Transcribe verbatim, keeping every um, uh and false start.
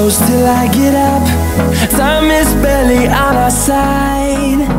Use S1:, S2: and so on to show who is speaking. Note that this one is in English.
S1: close till I get up. Time is barely on our side.